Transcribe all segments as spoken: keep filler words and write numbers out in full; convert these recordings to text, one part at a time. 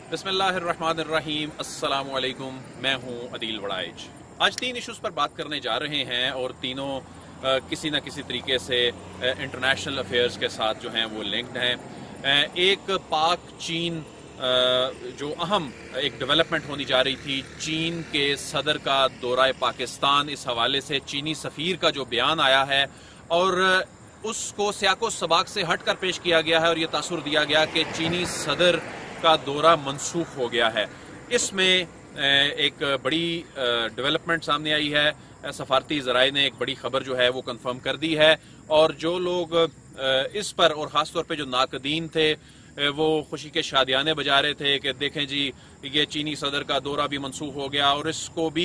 बिस्मिल्लाहिर्रहमानिर्रहीम, अस्सलामु अलैकुम। मैं हूं अदील वड़ाइज। आज तीन इश्यूज पर बात करने जा रहे हैं और तीनों आ, किसी न किसी तरीके से इंटरनेशनल अफेयर्स के साथ जो हैं वो लिंक्ड हैं। आ, एक पाक चीन आ, जो अहम एक डेवलपमेंट होनी जा रही थी, चीन के सदर का दौरा पाकिस्तान, इस हवाले से चीनी सफ़ीर का जो बयान आया है और उसको सियाको सबाक से हट कर पेश किया गया है और ये तासुर दिया गया कि चीनी सदर का दौरा मनसूख हो गया है। इसमें एक बड़ी डेवलपमेंट सामने आई है। सफारती ज़राए ने एक बड़ी खबर जो है वो कंफर्म कर दी है और जो लोग इस पर और ख़ास तौर पे जो नाकदीन थे वो खुशी के शादियाने बजा रहे थे कि देखें जी ये चीनी सदर का दौरा भी मनसूख हो गया और इसको भी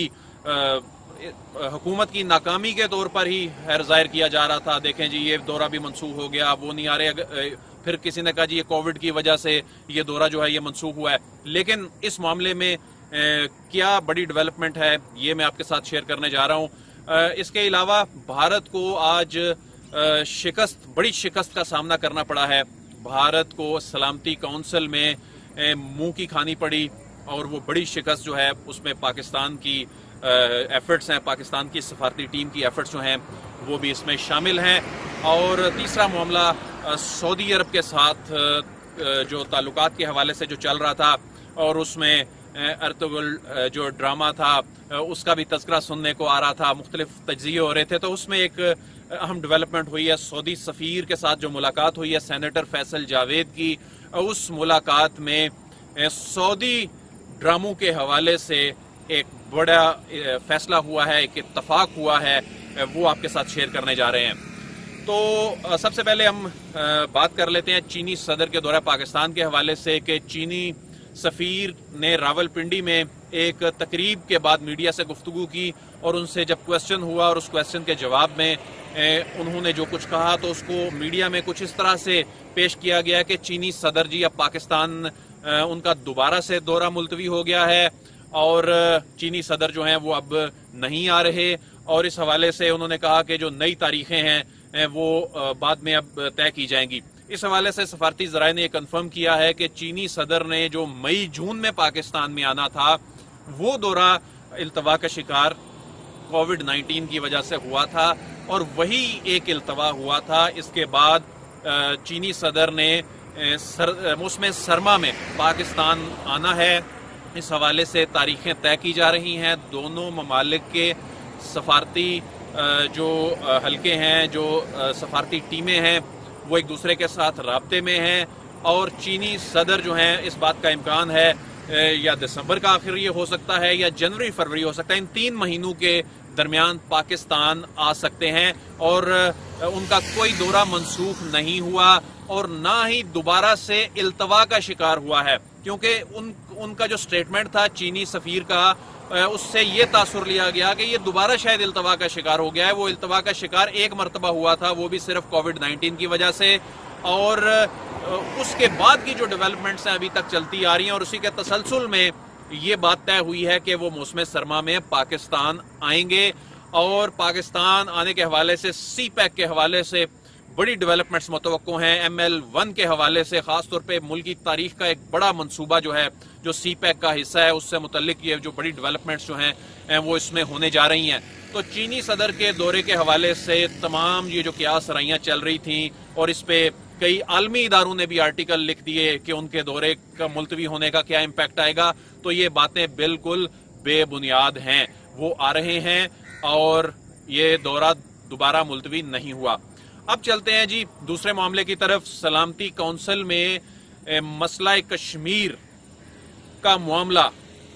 हुकूमत की नाकामी के तौर पर ही हैर ज़ाहिर किया जा रहा था। देखें जी ये दौरा भी मनसूख हो गया, वो नहीं आ रहे। फिर किसी ने कहा जी ये कोविड की वजह से ये दौरा जो है ये मनसूख हुआ है। लेकिन इस मामले में ए, क्या बड़ी डेवलपमेंट है ये मैं आपके साथ शेयर करने जा रहा हूँ। इसके अलावा भारत को आज आ, शिकस्त बड़ी शिकस्त का सामना करना पड़ा है। भारत को सलामती काउंसिल में मुंह की खानी पड़ी और वो बड़ी शिकस्त जो है उसमें पाकिस्तान की एफर्ट्स हैं, पाकिस्तान की सफारती टीम की एफर्ट्स जो हैं वो भी इसमें शामिल हैं। और तीसरा मामला सऊदी अरब के साथ जो ताल्लुकात के हवाले से जो चल रहा था और उसमें अर्तुगरुल जो ड्रामा था उसका भी तज़किरा सुनने को आ रहा था, मुख्तलिफ तज्ज़िये हो रहे थे। तो उसमें एक अहम डेवलपमेंट हुई है, सऊदी सफ़ीर के साथ जो मुलाकात हुई है सेनेटर फैसल जावेद की, उस मुलाकात में सऊदी ड्रामों के हवाले से एक बड़ा फैसला हुआ है, एक इत्तफाक हुआ है, वो आपके साथ शेयर करने जा रहे हैं। तो सबसे पहले हम बात कर लेते हैं चीनी सदर के दौरा पाकिस्तान के हवाले से कि चीनी सफ़ीर ने रावलपिंडी में एक तकरीब के बाद मीडिया से गुफ्तगू की और उनसे जब क्वेश्चन हुआ और उस क्वेश्चन के जवाब में उन्होंने जो कुछ कहा तो उसको मीडिया में कुछ इस तरह से पेश किया गया कि चीनी सदर जी अब पाकिस्तान उनका दोबारा से दौरा मुलतवी हो गया है और चीनी सदर जो हैं वो अब नहीं आ रहे। और इस हवाले से उन्होंने कहा कि जो नई तारीखें हैं वो बाद में अब तय की जाएंगी। इस हवाले से सफारती ज़राए ने कंफर्म किया है कि चीनी सदर ने जो मई जून में पाकिस्तान में आना था वो दौरा इल्तवा का शिकार कोविड नाइन्टीन की वजह से हुआ था और वही एक इल्तवा हुआ था। इसके बाद चीनी सदर ने सर, मौसम सरमा में पाकिस्तान आना है। इस हवाले से तारीखें तय की जा रही हैं। दोनों ममालिक के सफारती जो हलके हैं, जो सफारती टीमें हैं वो एक दूसरे के साथ राब्ते में हैं और चीनी सदर जो हैं इस बात का इम्कान है या दिसंबर का आखिर ये हो सकता है या जनवरी फरवरी हो सकता है, इन तीन महीनों के दरमियान पाकिस्तान आ सकते हैं और उनका कोई दौरा मनसूख नहीं हुआ और ना ही दोबारा से इल्तवा का शिकार हुआ है, क्योंकि उन उनका जो स्टेटमेंट था चीनी सफ़ीर का उससे ये तासुर लिया गया कि ये दोबारा शायद इल्तवा का शिकार हो गया है। वो इल्तवा का शिकार एक मरतबा हुआ था, वो भी सिर्फ कोविड नाइन्टीन की वजह से, और उसके बाद की जो डेवलपमेंट्स हैं अभी तक चलती आ रही हैं और उसी के तसलसल में ये बात तय हुई है कि वो मौसम सरमा में पाकिस्तान आएंगे। और पाकिस्तान आने के हवाले से सी पैक के हवाले से बड़ी डेवलपमेंट्स मुतवक्को हैं। एम एल वन के हवाले से खास तौर पे मुल्क की तारीख का एक बड़ा मंसूबा जो है जो सी पैक का हिस्सा है उससे मुतल्लिक ये जो बड़ी डेवलपमेंट्स जो हैं वो इसमें होने जा रही हैं। तो चीनी सदर के दौरे के हवाले से तमाम ये जो क़यास रैयां चल रही थी और इस पे कई आलमी इदारों ने भी आर्टिकल लिख दिए कि उनके दौरे का मुलतवी होने का क्या इम्पैक्ट आएगा, तो ये बातें बिल्कुल बेबुनियाद हैं। वो आ रहे हैं और ये दौरा दोबारा मुलतवी नहीं हुआ। अब चलते हैं जी दूसरे मामले की तरफ। सलामती काउंसिल में मसला कश्मीर का मामला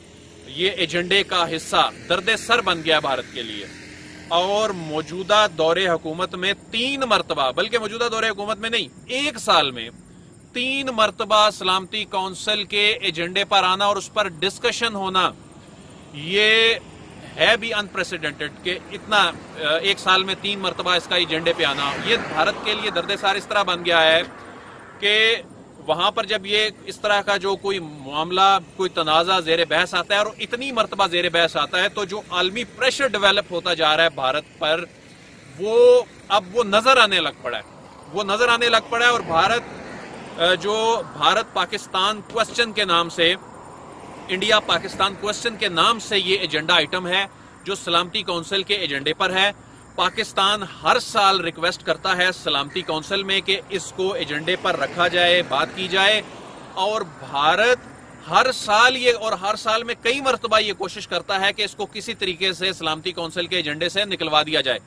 ये एजेंडे का हिस्सा दर्द सर बन गया भारत के लिए और मौजूदा दौरे हुकूमत में तीन मरतबा, बल्कि मौजूदा दौरे हुकूमत में नहीं, एक साल में तीन मरतबा सलामती काउंसिल के एजेंडे पर आना और उस पर डिस्कशन होना, ये है भी अनप्रेसिडेंटेड कि इतना एक साल में तीन मरतबा इसका एजेंडे पे आना। ये भारत के लिए दर्द सार इस तरह बन गया है कि वहां पर जब ये इस तरह का जो कोई मामला, कोई तनाज़ा ज़ेर बहस आता है और इतनी मरतबा ज़ेर बहस आता है, तो जो आलमी प्रेशर डेवलप होता जा रहा है भारत पर, वो अब वो नजर आने लग पड़ा है वो नजर आने लग पड़ा है और भारत जो भारत पाकिस्तान क्वेश्चन के नाम से इंडिया पाकिस्तान क्वेश्चन के नाम से ये एजेंडा आइटम है जो सलामती काउंसिल के एजेंडे पर है। पाकिस्तान हर साल रिक्वेस्ट करता है सलामती काउंसिल में कि इसको एजेंडे पर रखा जाए, बात की जाए, और भारत हर साल ये और हर साल में कई मरतबा ये कोशिश करता है कि इसको किसी तरीके से सलामती काउंसिल के एजेंडे से निकलवा दिया जाए।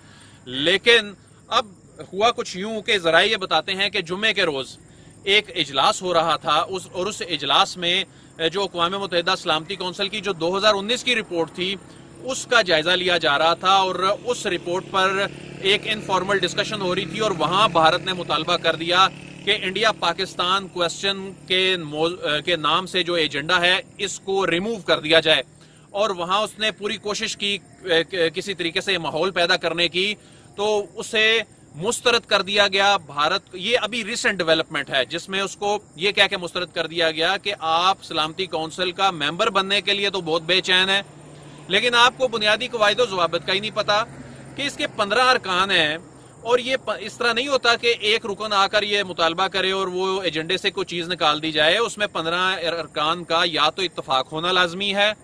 लेकिन अब हुआ कुछ यूं कि जरा ये बताते हैं कि जुम्मे के रोज एक इजलास हो रहा था, उस और उस इजलास में जो अक़वाम मुत्तहिदा सलामती काउंसिल की जो दो हज़ार उन्नीस की रिपोर्ट थी उसका जायजा लिया जा रहा था, और उस रिपोर्ट पर एक इनफॉर्मल डिस्कशन हो रही थी, और वहां भारत ने मुतालबा कर दिया कि इंडिया पाकिस्तान क्वेश्चन के के नाम से जो एजेंडा है इसको रिमूव कर दिया जाए। और वहां उसने पूरी कोशिश की किसी तरीके से माहौल पैदा करने की, तो उसे मुस्तरद कर दिया गया। भारत, ये अभी रिसेंट डेवलपमेंट है जिसमें उसको ये कह के मुस्तरद कर दिया गया कि आप सलामती काउंसिल का मेंबर बनने के लिए तो बहुत बेचैन है, लेकिन आपको बुनियादी कवायद व ज़वाबित का ही नहीं पता कि इसके पंद्रह अरकान हैं, और ये इस तरह नहीं होता कि एक रुकन आकर ये मुतालबा करे और वो एजेंडे से कोई चीज निकाल दी जाए। उसमें पंद्रह अरकान का या तो इत्तफाक होना लाजमी है,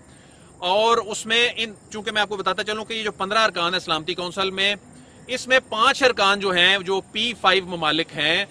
और उसमें इन चूंकि मैं आपको बताता चलूं कि ये जो पंद्रह अरकान है सलामती काउंसिल में, इसमें पांच अरकान जो हैं जो पी फाइव ममालिक हैं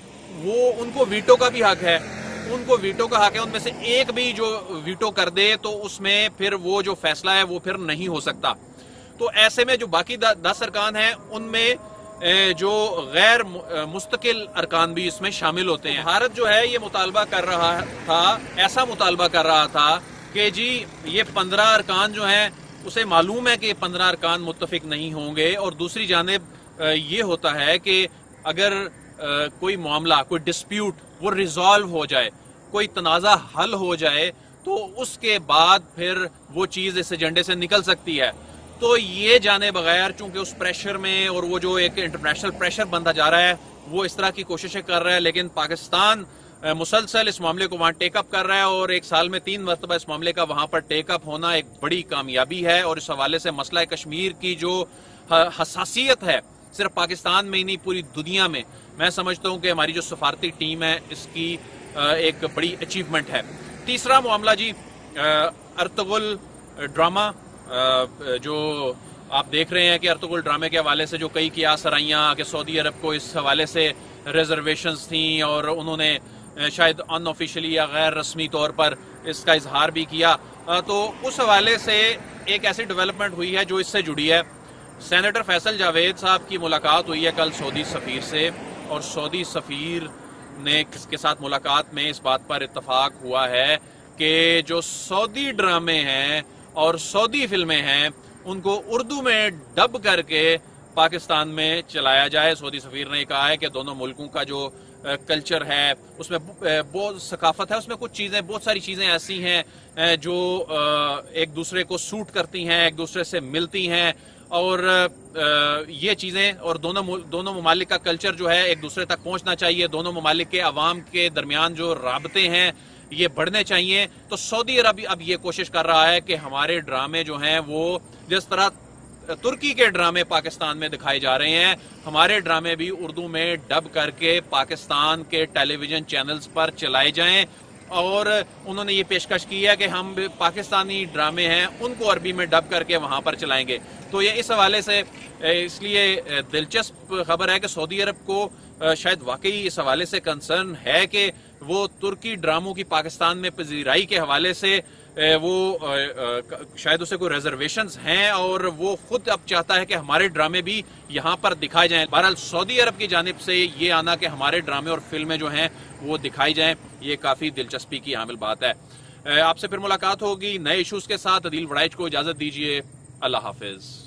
वो उनको वीटो का भी हक है, उनको वीटो का हक है। उनमें से एक भी जो वीटो कर दे तो उसमें फिर वो जो फैसला है वो फिर नहीं हो सकता। तो ऐसे में जो बाकी दस अरकान हैं उनमें जो गैर मुस्तकिल अरकान भी इसमें शामिल होते हैं। भारत जो है ये मुतालबा कर रहा था, ऐसा मुतालबा कर रहा था कि जी ये पंद्रह अरकान जो हैं उसे मालूम है कि पंद्रह अरकान मुत्तफिक नहीं होंगे, और दूसरी जानिब ये होता है कि अगर कोई मामला, कोई डिस्प्यूट वो रिजॉल्व हो जाए, कोई तनाज़ा हल हो जाए, तो उसके बाद फिर वो चीज़ इस एजेंडे से निकल सकती है। तो ये जाने बगैर चूंकि उस प्रेशर में, और वो जो एक इंटरनेशनल प्रेशर बनता जा रहा है, वो इस तरह की कोशिशें कर रहा है, लेकिन पाकिस्तान मुसलसल इस मामले को वहां टेकअप कर रहा है, और एक साल में तीन मरतबा इस मामले का वहां पर टेकअप होना एक बड़ी कामयाबी है। और इस हवाले से मसला कश्मीर की जो हसासियत है सिर्फ पाकिस्तान में ही नहीं पूरी दुनिया में, मैं समझता हूं कि हमारी जो सफारती टीम है इसकी एक बड़ी अचीवमेंट है। तीसरा मामला जी अर्तुगरुल ड्रामा, जो आप देख रहे हैं कि अर्तुगरुल ड्रामे के हवाले से जो कई कियास रहियां कि सऊदी अरब को इस हवाले से रिजर्वेशंस थी, और उन्होंने शायद अनऑफिशियली या गैर रस्मी तौर पर इसका इजहार भी किया, तो उस हवाले से एक ऐसी डेवलपमेंट हुई है जो इससे जुड़ी है। सेनेटर फैसल जावेद साहब की मुलाकात हुई है कल सऊदी सफ़ीर से, और सऊदी सफ़ीर ने किसके साथ मुलाकात में इस बात पर इत्तफाक हुआ है कि जो सऊदी ड्रामे हैं और सऊदी फिल्में हैं उनको उर्दू में डब करके पाकिस्तान में चलाया जाए। सऊदी सफ़ीर ने कहा है कि दोनों मुल्कों का जो कल्चर है उसमें बहुत सकाफत है, उसमें कुछ चीज़ें, बहुत सारी चीज़ें ऐसी हैं जो एक दूसरे को सूट करती हैं, एक दूसरे से मिलती हैं, और ये चीज़ें, और दोनों दोनों ममालिक का कल्चर जो है एक दूसरे तक पहुंचना चाहिए, दोनों ममालिक के अवाम के दरमियान जो राबते हैं ये बढ़ने चाहिए। तो सऊदी अरब अब ये कोशिश कर रहा है कि हमारे ड्रामे जो हैं वो जिस तरह तुर्की के ड्रामे पाकिस्तान में दिखाए जा रहे हैं, हमारे ड्रामे भी उर्दू में डब करके पाकिस्तान के टेलीविजन चैनल्स पर चलाए जाएं। और उन्होंने ये पेशकश की है कि हम पाकिस्तानी ड्रामे हैं उनको अरबी में डब करके वहां पर चलाएंगे। तो ये इस हवाले से इसलिए दिलचस्प खबर है कि सऊदी अरब को शायद वाकई इस हवाले से कंसर्न है कि वो तुर्की ड्रामों की पाकिस्तान में पजीराई के हवाले से वो शायद उसे कोई रिजर्वेशंस हैं, और वो खुद अब चाहता है कि हमारे ड्रामे भी यहाँ पर दिखाए जाएं। बहरहाल सऊदी अरब की जानिब से ये आना कि हमारे ड्रामे और फिल्में जो हैं वो दिखाई जाएं, ये काफ़ी दिलचस्पी की हामिल बात है। आपसे फिर मुलाकात होगी नए इशूज़ के साथ। अदील वड़ाइच को इजाज़त दीजिए। अल्लाह हाफिज़।